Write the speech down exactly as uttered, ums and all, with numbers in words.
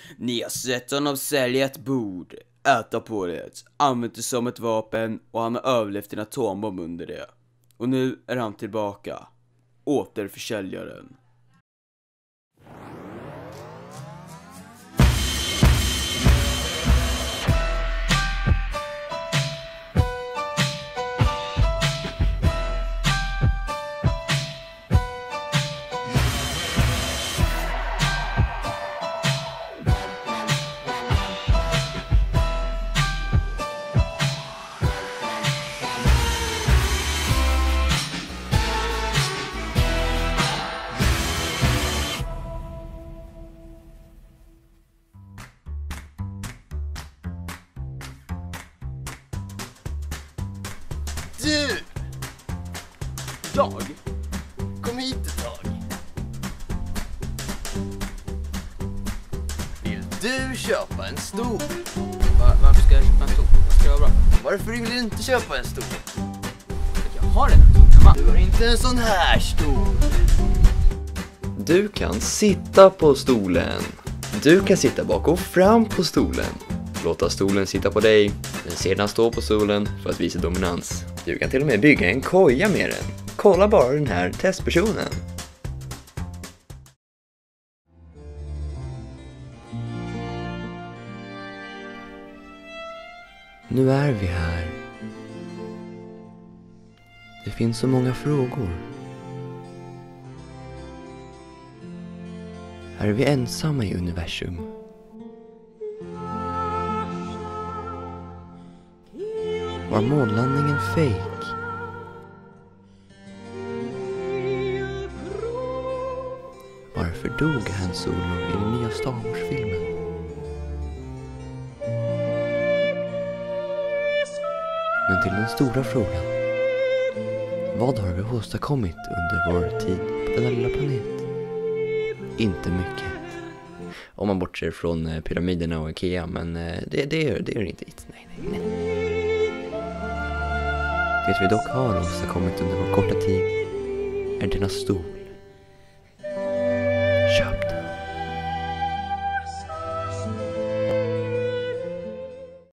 Ni har sett honom sälja ett bord, äta på det, använt det som ett vapen och han har överlevt en atombomb under det. Och nu är han tillbaka. Återförsäljaren. Du! Jag? Kom hit ett tag. Vill du köpa en stol? Var, varför ska jag köpa en stol? Vad ska jag vara bra? Varför vill du inte köpa en stol? Jag har redan en stol hemma. Du har inte en sån här stol. Du kan sitta på stolen. Du kan sitta bak och fram på stolen. Låta stolen sitta på dig, men sedan stå på stolen för att visa dominans. Du kan till och med bygga en koja med den. Kolla bara den här testpersonen. Nu är vi här. Det finns så många frågor. Är vi ensamma i universum? Var månlandningen fake? Varför dog Han Solo i den nya Star Wars-filmen? Men till den stora frågan. Vad har vi åstadkommit under vår tid på denna lilla planet? Inte mycket. Om man bortser från pyramiderna och Ikea, men det, det, är, det är inte it. Nej, nej, nej. Det vi dock har åstadkommit under vår korta tid är denna stol.